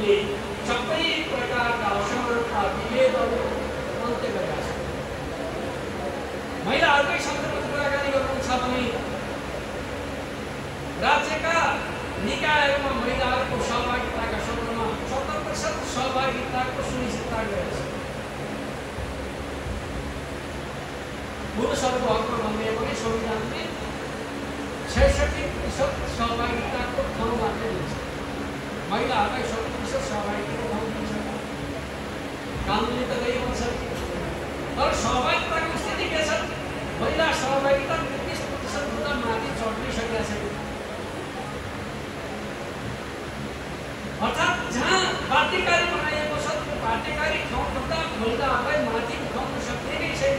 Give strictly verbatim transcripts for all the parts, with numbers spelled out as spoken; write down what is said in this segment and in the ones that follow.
हामीले सबै प्रकारका असमानता विभेदहरू अन्त्य गरेका छौँ। महिलाहरूकै सन्दर्भमा कुराकानी गर्नुहुन्छ भने राज्यका निकायहरूमा महिलाहरूको सहभागिताका सन्दर्भमा सत्तर प्रतिशत सहभागिताको सुनिश्चितता गरेको छ। पुरुषहरूको हकमा भन्ने भने संविधानले छैसठी प्रतिशत सहभागिताको ठाउँ मात्रै दिन्छ, महिलाहरूलाई सत्तर प्रतिशत सहभागिताको ठाउँ दिन्छ। कानुनले त त्यही भन्छ। तर सहभागिताको स्थिति के छ? महिला सहभागिता तेत्तिस प्रतिशतभन्दा माथि चढ्नै सकेका छैन। अर्थात् जहाँ बाध्यकारी बनाइएको छ त्यो बाध्यकारी ठाउँभन्दा महिलाहरूलाई माथि उठाउन सकिएकै छैन।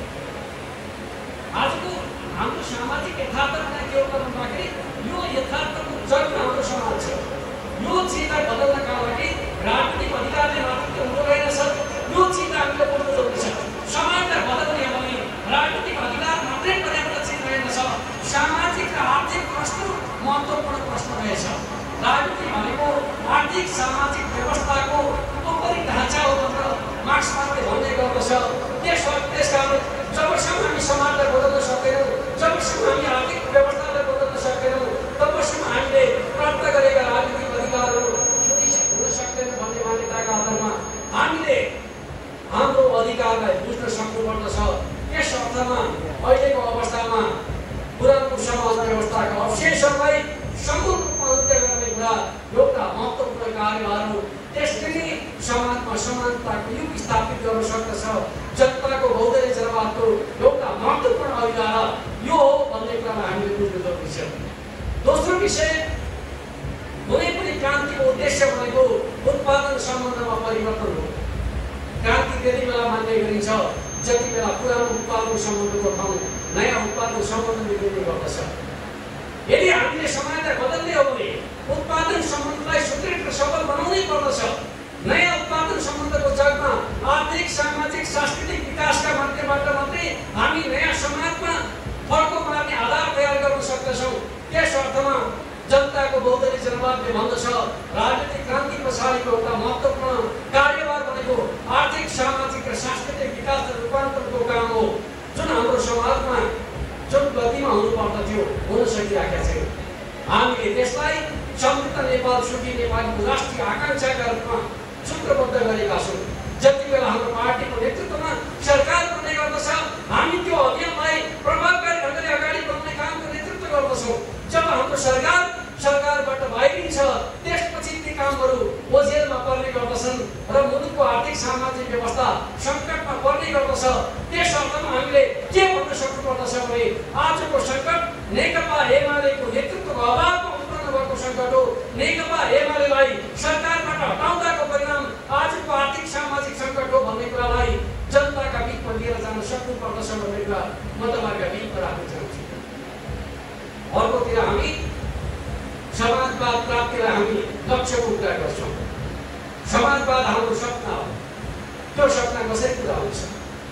आजको हाम्रो सामाजिक यथार्थलाई के हो भन्दाखेरि यो यथार्थको जन्म हाम्रो समाज छ। यो चिजलाई बदल्नका लागि राजनीतिक अधिकारले मात्र त्यो हुँदो रहेनछ। यो चिज हामीले बोल्नु जरुरी छ। समाजलाई बदल्ने हो भने राजनीतिक अधिकार मात्रै पर्याप्त चिज रहेनछ। सामाजिक र आर्थिक प्रश्न महत्त्वपूर्ण प्रश्न रहेछ। राजनीति भनेको आर्थिक सामाजिक व्यवस्थाको उपरि ढाँचा हो भनेर मार्क्सवादले भन्ने गर्दछ। त्यसकारण जबसम्म हामी समाजलाई बदल्न सक्दैनौँ, जबसम्म हामी आर्थिक व्यवस्थालाई बदल्न सक्दैनौँ, तबसम्म हामीले प्राप्त गरेका राजनीतिक अधिकारहरू सुनिश्चित हुन सक्दैनौँ भन्ने मान्यताका आधारमा हामीले हाम्रो अधिकारलाई बुझ्न सक्नुपर्दछ। यस अर्थमा अहिलेको अवस्थामा पुरानो समाज व्यवस्थाका अवशेषहरूलाई सम्पूर्ण रूपमा अन्त्य गर्ने कुरा एउटा महत्त्वपूर्ण कार्यहरू। त्यसले समाजमा समानताको युग स्थापित गर्न सक्दछ। जनताको बहुदलीयतावादको एउटा महत्त्वपूर्ण अधिकार यो हो भन्ने कुरामा हामीले बुझ्नु जरुरी छ। दोस्रो विषय, कुनै पनि क्रान्तिको उद्देश्य भनेको उत्पादन सम्बन्धमा परिवर्तन हो। क्रान्ति त्यति बेला मान्ने गरिन्छ जति बेला पुरानो उत्पादन सम्बन्धको ठाउँ नयाँ उत्पादन सम्बन्ध बिग्रिने गर्दछ। यदि हामीले समाजलाई बदल्ने हो भने उत्पादन सम्बन्धलाई सुदृढ र सबल बनाउनै पर्दछ। नयाँ उत्पादन सम्बन्धको जगमा आर्थिक, सामाजिक, सांस्कृतिक विकासका माध्यमबाट मात्रै हामी नयाँ समाजमा फड्को मार्ने आधार तयार गर्न सक्दछौँ। त्यस अर्थमा जनताको बहुदलीय जनवादले भन्दछ राजनीतिक क्रान्ति पछाडिको एउटा महत्त्वपूर्ण कार्यभार भनेको आर्थिक, सामाजिक र सांस्कृतिक विकास र रूपान्तरणको काम हो, जुन हाम्रो समाजमा जुन गतिमा हुनुपर्दथ्यो हुन सकिरहेका छैन। हामीले त्यसलाई समृद्ध नेपाल, सुखी नेपालको राष्ट्रिय आकाङ्क्षाका रूपमा सूत्रबद्ध गरेका छौँ। जति बेला हाम्रो पार्टीको नेतृत्वमा सरकार बन्ने गर्दछ हामी त्यो अभियानलाई प्रभावकारी ढङ्गले अगाडि बढाउने कामको नेतृत्व गर्दछौँ। जब हाम्रो सरकार सरकारबाट बाहिरिन्छ त्यसपछि ती कामहरू ओझेलमा पर्ने गर्दछन् र मुलुकको आर्थिक सामाजिक व्यवस्था सङ्कटमा पर्ने गर्दछ। त्यस अर्थमा हामीले के भन्न सक्नुपर्दछ भने आजको सङ्कट नेकपा एमालेको नेतृत्वको अभावमा उत्पन्न भएको सङ्कट हो। नेकपा एमालेलाई सरकारबाट हटाउँदाको परिणाम आजको आर्थिक सामाजिक सङ्कट हो भन्ने कुरालाई जनताका बिचमा लिएर जान सक्नुपर्दछ भन्ने कुरा म तपाईँहरूका बिचमा राख्न चाहन्छु। अर्कोतिर हामी समाजवाद प्राप्तिलाई हामी लक्ष्यको कुरा गर्छौँ। समाजवाद हाम्रो सपना हो। त्यो सपना कसरी पुरा हुन्छ?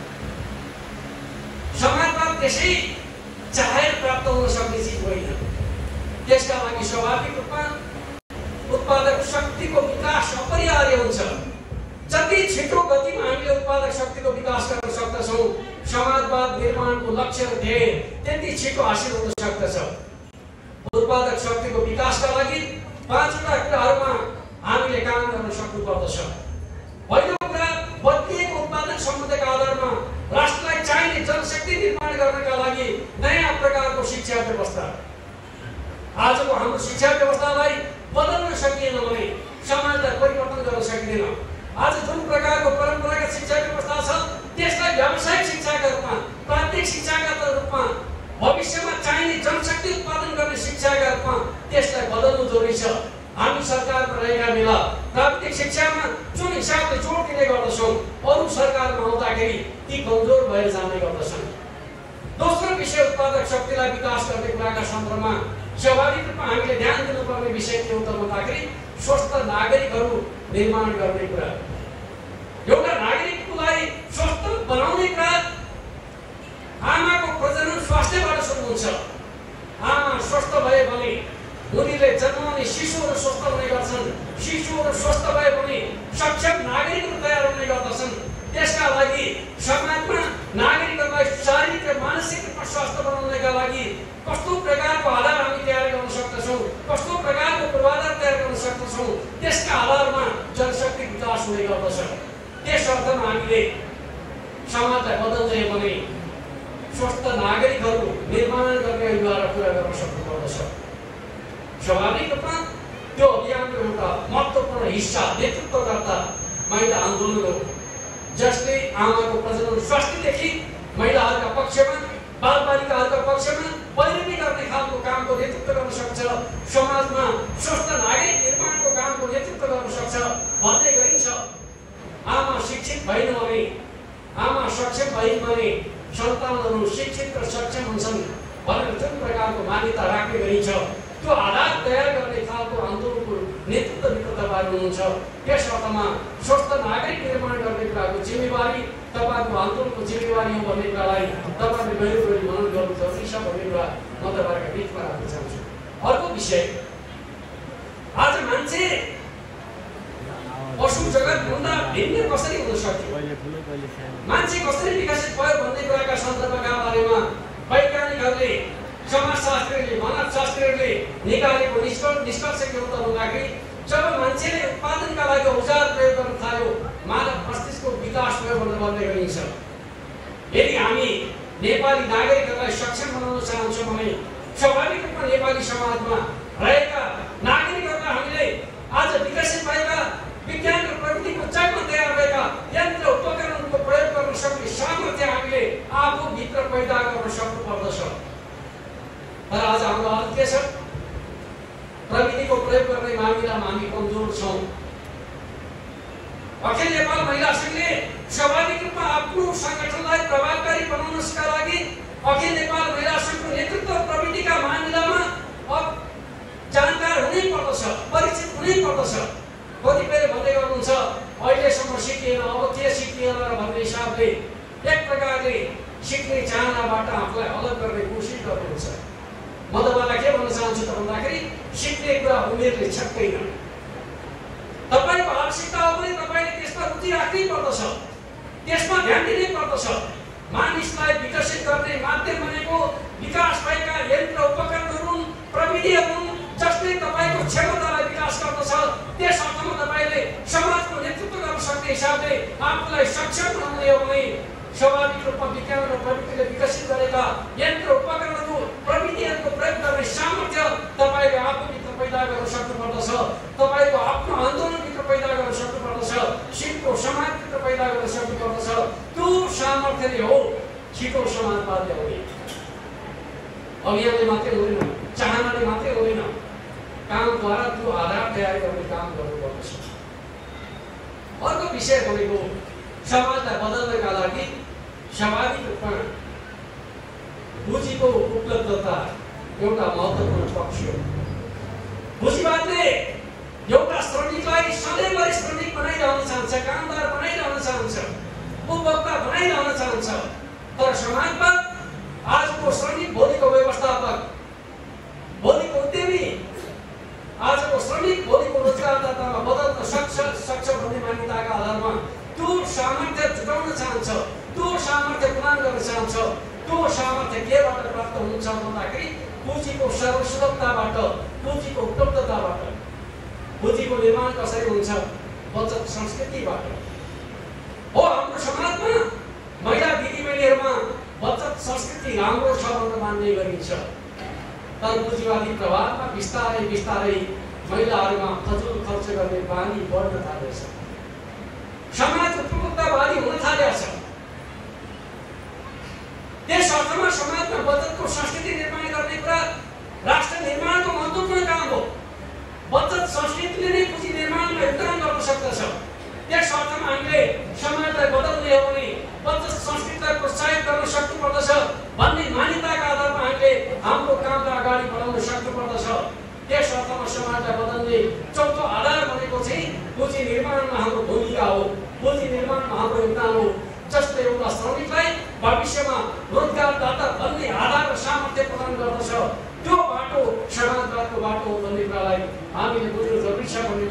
समाजवाद त्यसै चाहेर प्राप्त हुन सक्ने चिज होइन। त्यसका लागि स्वाभाविक रूपमा उत्पादक शक्तिको विकास अपरिहार्य हुन्छ। जति छिटो गतिमा हामीले उत्पादक शक्तिको विकास गर्न सक्दछौँ समाजवाद निर्माणको लक्ष्य र ध्येय त्यति छिटो हासिल हुन सक्दछ। उत्पादक शक्तिको विकासका लागि पाँचवटा कुराहरूमा हामीले काम गर्न सक्नुपर्दछ। पहिलो कुरा, बदलिएको उत्पादन सम्बन्धका आधारमा राष्ट्रलाई चाहिने जनशक्ति निर्माण गर्नका लागि नयाँ प्रकारको शिक्षा व्यवस्था। आजको हाम्रो शिक्षा व्यवस्थालाई बदल्न सकिएन भने समाजलाई परिवर्तन गर्न सकिँदैन। आज जुन प्रकारको परम्परागत शिक्षा व्यवस्था छ त्यसलाई व्यावसायिक शिक्षाका रूपमा, प्राविधिक शिक्षाका रूपमा, भविष्यमा चाहिने जनशक्ति उत्पादन गर्ने शिक्षाका रूपमा त्यसलाई बदल्नु जरुरी छ। हामी सरकारमा रहेका बेला प्राविधिक शिक्षामा जुन हिसाबले जोड दिने गर्दछौँ अरू सरकारमा आउँदाखेरि ती कमजोर भएर जाने गर्दछन्। दोस्रो विषय, उत्पादक शक्तिलाई विकास गर्ने कुराका सन्दर्भमा स्वाभाविक रूपमा हामीले ध्यान दिनुपर्ने विषय के हो त भन्दाखेरि स्वस्थ नागरिकहरू निर्माण गर्ने कुरा। एउटा नागरिकलाई स्वस्थ बनाउने कुरा आमाको प्रजनन स्वास्थ्यबाट सुरु हुन्छ। आमा स्वस्थ भए भने उनीले जन्माउने शिशुहरू स्वस्थ हुने गर्छन्। शिशुहरू स्वस्थ भए सक्षम नागरिकहरू तयार हुने गर्दछन्। त्यसका लागि समाजमा नागरिकहरूलाई शारीरिक र मानसिक रूपमा स्वस्थ बनाउनका लागि कस्तो प्रकारको आधार हामी तयार गर्न सक्दछौँ, कस्तो प्रकारको पूर्वाधार तयार गर्न सक्दछौँ, त्यसका आधारमा जनशक्ति विकास हुने गर्दछ। त्यस अर्थमा हामीले समाजलाई बदल्दै भने स्वस्थ नागरिकहरू निर्माण गर्ने अनिवार्य कुरा गर्न सक्नुपर्दछ। स्वाभाविक रूपमा त्यो अभियानको एउटा महत्त्वपूर्ण हिस्सा नेतृत्वकर्ता महिला आन्दोलन हो, जसले आमाको प्रजनन स्वास्थ्यदेखि महिलाहरूका पक्षमा, बालबालिकाहरूका पक्षमा पैरवी गर्ने खालको कामको नेतृत्व गर्न सक्छ, समाजमा स्वस्थ नागरिक निर्माणको कामको नेतृत्व गर्न सक्छ भन्ने गरिन्छ। आमा शिक्षित भएन भने, आमा सक्षम भइन् भने सन्तानहरू शिक्षित र सक्षम हुन्छन् भनेर जुन प्रकारको मान्यता राख्ने गरिन्छ, त्यो आधार तयार गर्ने खालको आन्दोलनको नेतृत्वभित्र तपाईँ हुनुहुन्छ। त्यस अर्थमा स्वस्थ नागरिक निर्माण गर्ने कुराको जिम्मेवारी तपाईँको आन्दोलनको जिम्मेवारी हो भन्ने कुरालाई तपाईँले गहिरो गरी मनन गर्नु जरुरी छ भन्ने कुरा म तपाईँका बिचमा राख्न चाहन्छु। अर्को विषय, आज मान्छे पशु जगतभन्दा भिन्न कसरी हुन सक्यो, मान्छे कसरी विकसित भयो भन्ने कुराका सन्दर्भका बारेमा वैज्ञानिकहरूले, समाजशास्त्रीहरूले, मानवशास्त्रीहरूले निकालेको निष्कर्ष निष्कर्ष के हो त भन्दाखेरि जब मान्छेले उत्पादनका लागि औजार प्रयोग गर्न थाल्यो, मानव मस्तिष्कको विकास भयो भनेर भन्ने गरिन्छ। यदि हामी नेपाली नागरिकहरूलाई सक्षम बनाउन चाहन्छौँ भने स्वाभाविक रूपमा नेपाली समाजमा रहेका नागरिकहरूलाई हामीले आज विकसित भएका विज्ञान र प्रविधिको जगमा तयार भएका यन्त्र उपकरणहरूको प्रयोग गर्न सक्ने सामर्थ्य हामीले आफूभित्र पैदा गर्न सक्नुपर्दछ। तर आज हाम्रो हालत के छ? प्रविधिको प्रयोग गर्ने मामिलामा हामी कमजोर छौँ। अखिल नेपाल महिला सङ्घले स्वाभाविक रूपमा आफ्नो सङ्गठनलाई प्रभावकारी बनाउनका लागि अखिल नेपाल महिला सङ्घको नेतृत्व प्रविधिका मामिलामा अब जानकार हुनै पर्दछ, परिचित हुनै पर्दछ। कतिपयले भन्दै गर्नुहुन्छ अहिलेसम्म सिकिएन, अब के सिकिएन भन्ने हिसाबले एक प्रकारले सिक्ने चाहनाबाट आफूलाई अलग गर्ने कोसिस गर्नुहुन्छ। म तपाईँलाई के भन्न चाहन्छु त भन्दाखेरि सिक्ने कुरा उमेरले छक्दैन। तपाईँको आवश्यकता हो भने तपाईँले त्यसमा रुचि राख्नै पर्दछ, त्यसमा ध्यान दिनै पर्दछ। मानिसलाई विकसित गर्ने माध्यम भनेको विकास भएका यन्त्र उपकरणहरू, प्रविधिहरू जसले तपाईँको क्षमतालाई विकास गर्दछ। त्यस अर्थमा तपाईँले समाजको नेतृत्व गर्न सक्ने हिसाबले आफूलाई सक्षम बनाउने हो भने स्वाभाविक रूपमा विज्ञान र प्रविधिले विकसित गरेका यन्त्र उपकरणहरू, प्रविधिहरूको प्रयोग गर्ने सामर्थ्य तपाईँले आफूभित्र पैदा गर्न सक्नुपर्दछ। तपाईँको आफ्नो आन्दोलनभित्र पैदा गर्न सक्नुपर्दछ, सिटको समाजभित्र पैदा गर्न सक्नुपर्दछ। त्यो सामर्थ्यले हो छिटो समाजवाद ल्याउने। अभियानले मात्रै हुँदैन, चाहनाले मात्रै हुँदैन, कामद्वारा त्यो आधार तयार गर्ने काम गर्नुपर्दछ। अर्को विषय भनेको समाजलाई बदल्नका लागि स्वाभाविक रूपमा पुँजीको उपलब्धता एउटा महत्त्वपूर्ण पक्ष हो। पुँजीवादले एउटा श्रमिकलाई सधैँभरि श्रमिक बनाइरहन चाहन्छ, कामदार बनाइरहन चाहन्छ, उपभोक्ता बनाइरहन चाहन्छ। तर समाजवाद आजको श्रमिक भोलिको व्यवस्थापक, भोलिको उद्यमी, आजको श्रमिक भोलिको रोजगारदातामा बदल्न सक्छ सक्छ भन्ने मान्यताका आधारमा त्यो सामर्थ्य जुटाउन चाहन्छ, त्यो सामर्थ्य प्रदान गर्न चाहन्छ। त्यो सामर्थ्य केबाट प्राप्त हुन्छ भन्दाखेरि पुँजीको सर्वसुलभताबाट, पुँजीको उपलब्धताबाट। पुँजीको निर्माण कसरी हुन्छ? बचत संस्कृतिबाट हो। हाम्रो समाजमा महिला दिदीबहिनीहरूमा बचत संस्कृति राम्रो छ भनेर मान्ने गरिन्छ। तर पुँजीवादी प्रभावमा बिस्तारै बिस्तारै महिलाहरूमा फजुल खर्च गर्ने बानी बढ्न थालेछ। समाज उपभोक्तावादी हुन थालेको छ। त्यस अर्थमा समाजमा बचतको संस्कृति निर्माण गर्ने कुरा राष्ट्र निर्माणको महत्त्वपूर्ण काम हो। बचत संस्कृतिले नै पुँजी निर्माणमा योगदान गर्न सक्दछ। त्यस अर्थमा हामीले समाजलाई बदल्ने हो भने बचत संस्कृतिलाई प्रोत्साहित गर्न सक्नुपर्दछ भन्ने मान्यताका आधारमा हामीले हाम्रो कामलाई अगाडि बढाउन सक्नुपर्दछ। त्यस अर्थमा समाजलाई बदल्ने चौथो आधार भनेको चाहिँ पुँजी निर्माणमा हाम्रो भूमिका हो, पुँजी निर्माणमा हाम्रो योगदान हो। जसले एउटा श्रमिकलाई भविष्यमा रोजगारदाता बन्ने आधार र सामर्थ्य प्रदान गर्दछ। त्यो बाटो समाजवादको बाटो हो भन्ने कुरालाई हामीले बुझ्नु जरुरी छ भन्ने